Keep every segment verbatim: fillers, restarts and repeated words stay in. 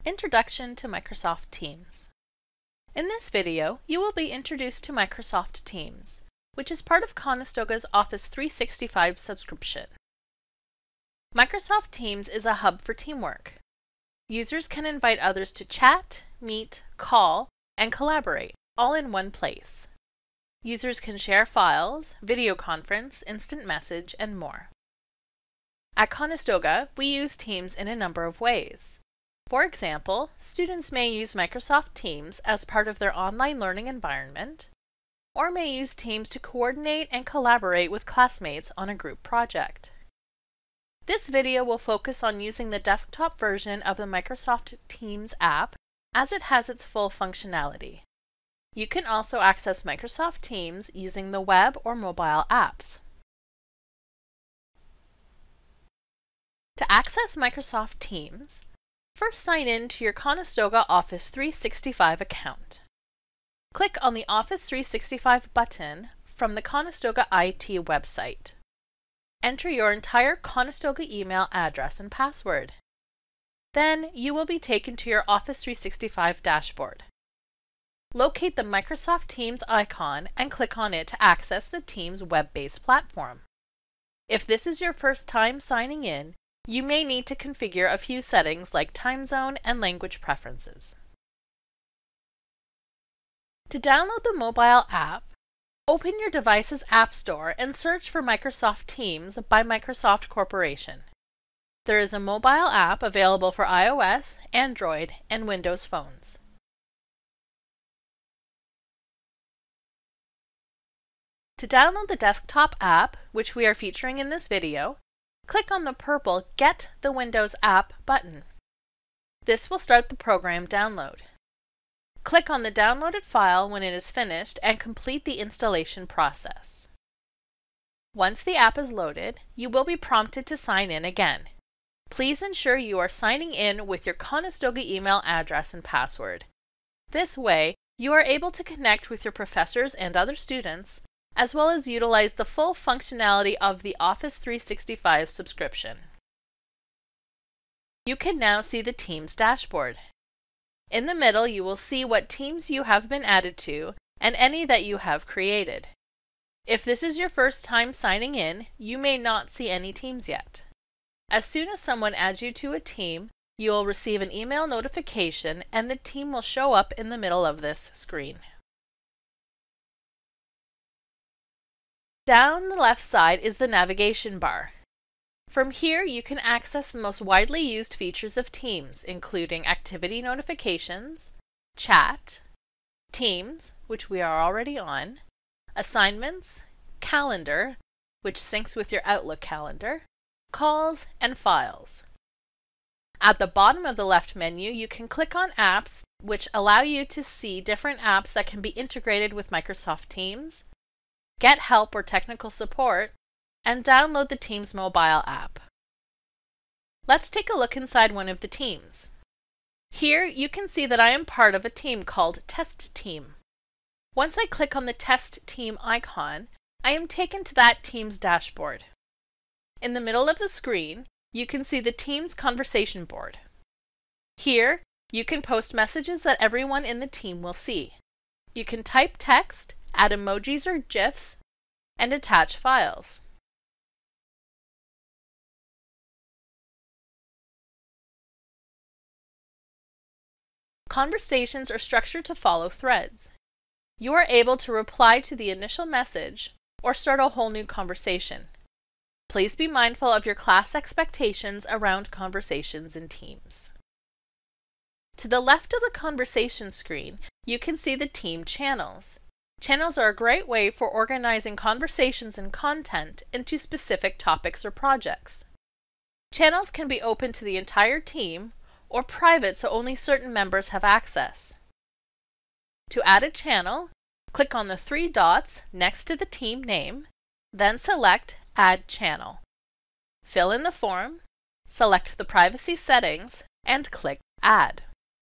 Introduction to Microsoft Teams. In this video, you will be introduced to Microsoft Teams, which is part of Conestoga's Office three sixty-five subscription. Microsoft Teams is a hub for teamwork. Users can invite others to chat, meet, call, and collaborate, all in one place. Users can share files, video conference, instant message, and more. At Conestoga, we use Teams in a number of ways. For example, students may use Microsoft Teams as part of their online learning environment, or may use Teams to coordinate and collaborate with classmates on a group project. This video will focus on using the desktop version of the Microsoft Teams app, as it has its full functionality. You can also access Microsoft Teams using the web or mobile apps. To access Microsoft Teams, first sign in to your Conestoga Office three sixty-five account. Click on the Office three sixty-five button from the Conestoga I T website. Enter your entire Conestoga email address and password. Then you will be taken to your Office three sixty-five dashboard. Locate the Microsoft Teams icon and click on it to access the Teams web-based platform. If this is your first time signing in, you may need to configure a few settings like time zone and language preferences. To download the mobile app, open your device's App Store and search for Microsoft Teams by Microsoft Corporation. There is a mobile app available for iOS, Android, and Windows phones. To download the desktop app, which we are featuring in this video, click on the purple Get the Windows App button. This will start the program download. Click on the downloaded file when it is finished and complete the installation process. Once the app is loaded, you will be prompted to sign in again. Please ensure you are signing in with your Conestoga email address and password. This way, you are able to connect with your professors and other students, as well as utilize the full functionality of the Office three sixty-five subscription. You can now see the Teams dashboard. In the middle, you will see what teams you have been added to and any that you have created. If this is your first time signing in, you may not see any teams yet. As soon as someone adds you to a team, you will receive an email notification and the team will show up in the middle of this screen. Down the left side is the navigation bar. From here, you can access the most widely used features of Teams, including activity notifications, chat, Teams, which we are already on, assignments, calendar, which syncs with your Outlook calendar, calls, and files. At the bottom of the left menu, you can click on Apps, which allow you to see different apps that can be integrated with Microsoft Teams, get help or technical support, and download the Teams mobile app. Let's take a look inside one of the teams. Here you can see that I am part of a team called Test Team. Once I click on the Test Team icon, I am taken to that team's dashboard. In the middle of the screen, you can see the Teams conversation board. Here, you can post messages that everyone in the team will see. You can type text, add emojis or GIFs, and attach files. Conversations are structured to follow threads. You are able to reply to the initial message or start a whole new conversation. Please be mindful of your class expectations around conversations in Teams. To the left of the conversation screen, you can see the team channels. Channels are a great way for organizing conversations and content into specific topics or projects. Channels can be open to the entire team or private so only certain members have access. To add a channel, click on the three dots next to the team name, then select Add Channel. Fill in the form, select the privacy settings, and click Add.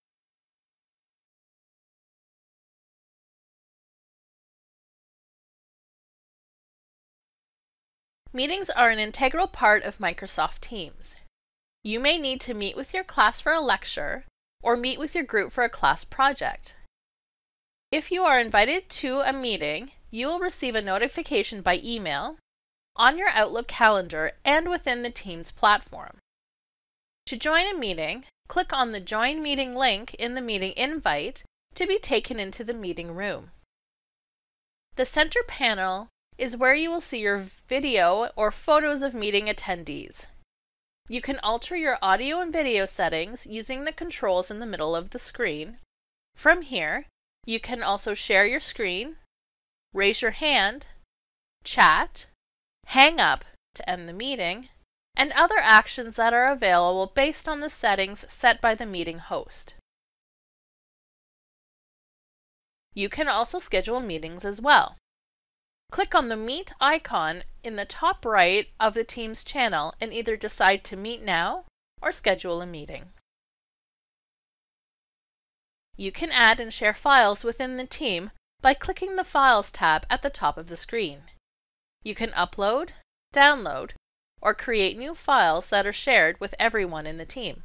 Meetings are an integral part of Microsoft Teams. You may need to meet with your class for a lecture or meet with your group for a class project. If you are invited to a meeting, you will receive a notification by email, on your Outlook calendar, and within the Teams platform. To join a meeting, click on the Join Meeting link in the meeting invite to be taken into the meeting room. The center panel is where you will see your video or photos of meeting attendees. You can alter your audio and video settings using the controls in the middle of the screen. From here, you can also share your screen, raise your hand, chat, hang up to end the meeting, and other actions that are available based on the settings set by the meeting host. You can also schedule meetings as well. Click on the Meet icon in the top right of the Teams channel and either decide to meet now or schedule a meeting. You can add and share files within the team by clicking the Files tab at the top of the screen. You can upload, download, or create new files that are shared with everyone in the team.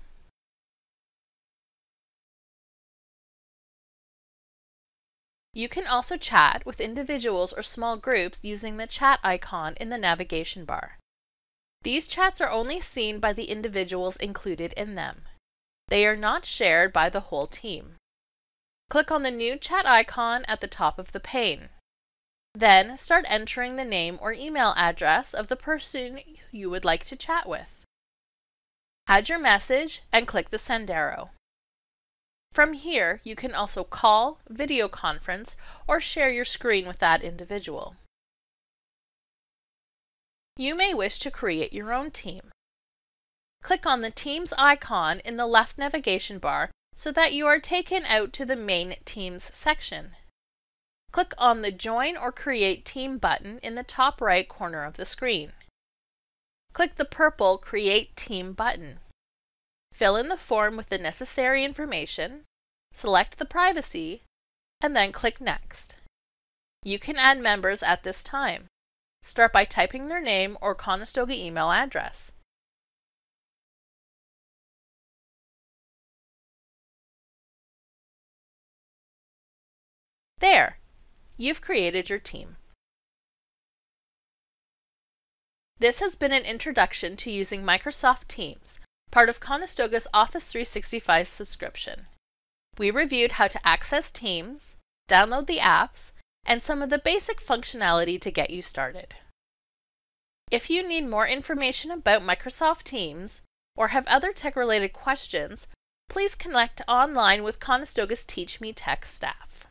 You can also chat with individuals or small groups using the chat icon in the navigation bar. These chats are only seen by the individuals included in them. They are not shared by the whole team. Click on the new chat icon at the top of the pane. Then start entering the name or email address of the person you would like to chat with. Add your message and click the send arrow. From here, you can also call, video conference, or share your screen with that individual. You may wish to create your own team. Click on the Teams icon in the left navigation bar so that you are taken out to the main Teams section. Click on the Join or Create Team button in the top right corner of the screen. Click the purple Create Team button. Fill in the form with the necessary information, select the privacy, and then click Next. You can add members at this time. Start by typing their name or Conestoga email address. There! You've created your team. This has been an introduction to using Microsoft Teams, part of Conestoga's Office three sixty-five subscription. We reviewed how to access Teams, download the apps, and some of the basic functionality to get you started. If you need more information about Microsoft Teams or have other tech-related questions, please connect online with Conestoga's Teach Me Tech staff.